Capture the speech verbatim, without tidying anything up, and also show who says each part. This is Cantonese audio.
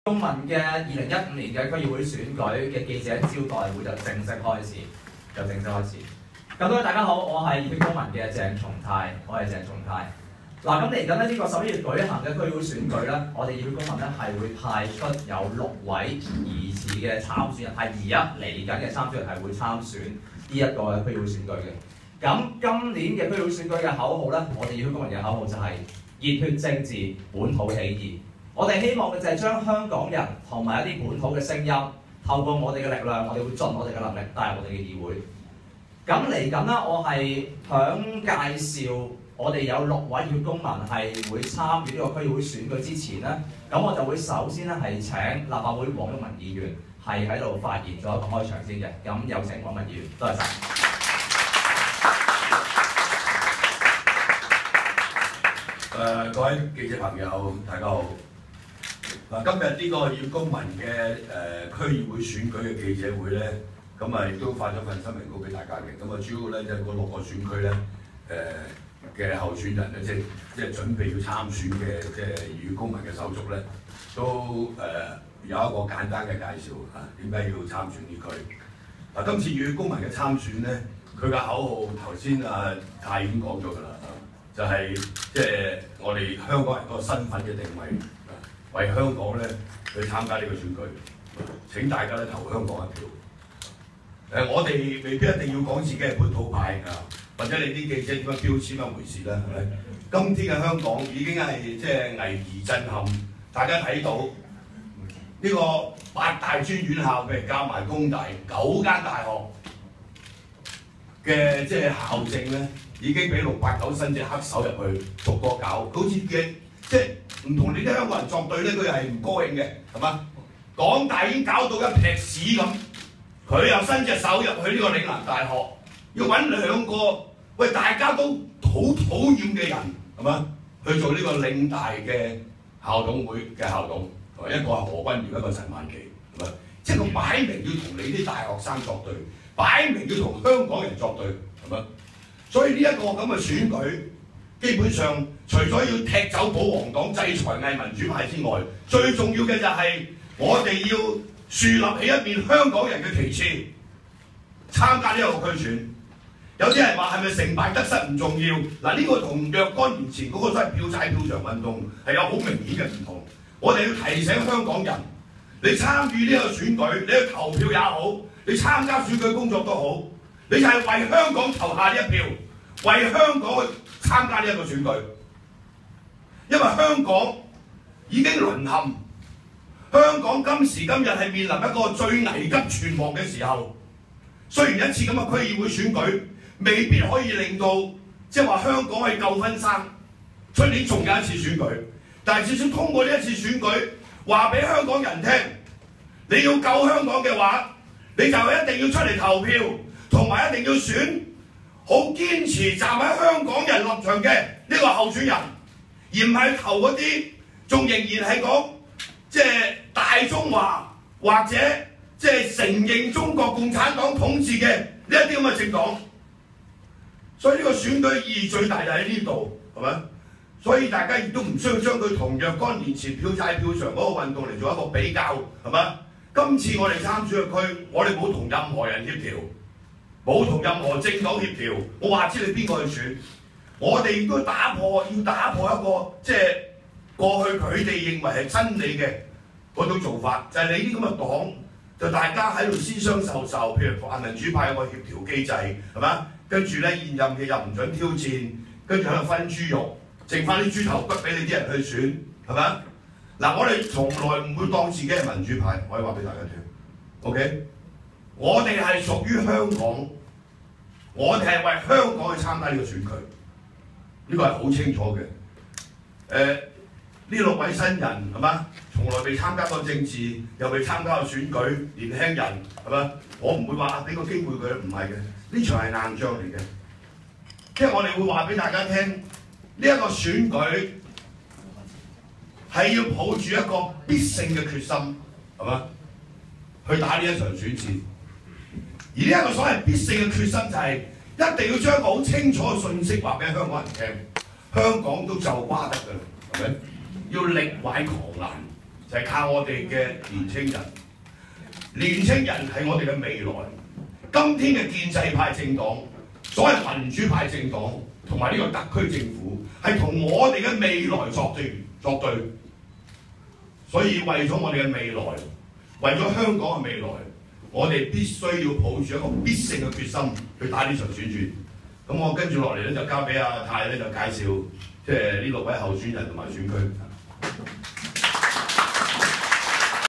Speaker 1: 公民嘅二零一五年嘅區議會選舉嘅記者招待會就正式開始，就正式開始。咁各位大家好，我係熱血公民嘅鄭松泰，我係鄭松泰。嗱，咁嚟緊咧呢個十一月舉行嘅區議會選舉咧，我哋熱血公民咧係會派出有六位疑似嘅參選人，係而家嚟緊嘅參選人係會參選呢一個區議會選舉嘅。咁今年嘅區議會選舉嘅口號咧，我哋熱血公民嘅口號就係熱血政治，本土起義。我哋希望嘅就係將香港人同埋一啲本土嘅聲音，透過我哋嘅力量，我哋會盡我哋嘅能力帶入我哋嘅議會。咁嚟緊啦，我係響介紹我哋有六位熱血公民係會參與呢個區議會選舉之前咧，咁我就會首先咧係請立法會黃毓民議員係喺度發言做一個開場先嘅。咁有請黃毓民議員，多謝晒。
Speaker 2: 誒、呃、各位記者朋友，大家好。嗱，今日呢個熱血公民嘅誒、呃、區議會選舉嘅記者會咧，咁啊亦都發咗份新聞稿俾大家嘅。咁啊主要咧就係嗰六個選區咧誒嘅候選人咧，即係即係準備要參選嘅即係熱血公民嘅手足咧，都誒、呃、有一個簡單嘅介紹啊，點解要參選呢區？嗱，今次熱血公民嘅參選咧，佢嘅口號頭先啊太已經講咗㗎啦。就係即係我哋香港人嗰個身份嘅定位，為香港咧去參加呢個選舉。請大家咧投香港一票。誒、呃，我哋未必一定要講自己係本土派啊，或者你啲記者點樣標籤一回事啦，係咪？今天嘅香港已經係即係危而震撼，大家睇到呢個八大專院校譬如加埋工大九間大學嘅即係校政咧。已經俾六八九新隻黑手入去逐個搞，好似嘅即係唔同你啲香港人作對咧，佢係唔高興嘅，係嘛？港大已經搞到一劈屎咁，佢又伸隻手入去呢個嶺南大學，要揾兩個喂大家都好討厭嘅人，係嘛？去做呢個嶺大嘅校董會嘅校董，一個係何君堯，一個陳曼琪，係嘛？即係佢擺明要同你啲大學生作對，擺明要同香港人作對，係嘛？所以呢一個咁嘅選舉，基本上除咗要踢走保皇黨、制裁偽民主派之外，最重要嘅就係我哋要樹立起一面香港人嘅旗幟，參加呢一個區選。有啲人話係咪成敗得失唔重要？嗱，呢個同若干年前嗰個所謂票債票償運動係有好明顯嘅唔同。我哋要提醒香港人，你參與呢個選舉，你去投票也好，你參加選舉工作都好。你就係為香港投下呢一票，為香港去參加呢一個選舉，因為香港已經淪陷，香港今時今日係面臨一個最危急存亡嘅時候。雖然一次咁嘅區議會選舉未必可以令到即係話香港係救婚生，出年仲有一次選舉，但係至少通過呢一次選舉，話俾香港人聽，你要救香港嘅話，你就一定要出嚟投票。同埋一定要選好堅持站喺香港人立場嘅呢個候選人，而唔係投嗰啲仲仍然係講即係大中華或者即係承認中國共產黨統治嘅呢一啲咁嘅政黨。所以呢個選舉意義最大就喺呢度，係咪？所以大家亦都唔需要將佢同若干年前票債票償嗰個運動嚟做一個比較，係咪？今次我哋參選嘅區，我哋冇同任何人協調。冇同任何政黨協調，我話知你邊個去選，我哋亦都打破，要打破一個即係過去佢哋認為係真理嘅嗰種做法，就係、是、你啲咁嘅黨，就大家喺度私相授受，譬如泛民主派有個協調機制，係嘛？跟住咧現任嘅又唔準挑戰，跟住喺度分豬肉，剩翻啲豬頭骨俾你啲人去選，係咪？嗱，我哋從來唔會當自己係民主派，我可以話俾大家聽 ，OK？ 我哋係屬於香港，我哋係為香港去參加呢個選舉，呢、這個係好清楚嘅。誒、呃，呢六位新人係嘛，從來未參加過政治，又未參加過選舉，年輕人係嘛，我唔會話俾個機會佢，唔係嘅，呢場係硬仗嚟嘅。即係我哋會話俾大家聽，呢、這、一個選舉係要抱住一個必勝嘅決心，係嘛，去打呢一場選戰。而呢一個所謂必勝嘅決心就係一定要將一個好清楚嘅訊息話俾香港人聽，香港都就瓜得㗎啦，係咪？要力挽狂瀾， 就係靠我哋嘅年青人。年青人係我哋嘅未來。今天嘅建制派政黨、所謂民主派政黨同埋呢個特區政府係同我哋嘅未來作對作對。所以為咗我哋嘅未來，為咗香港嘅未來，我哋必須要抱住一個必勝嘅決心去打呢場選戰。咁我跟住落嚟咧就交俾阿泰咧就介紹即係呢六位候選人同埋選區。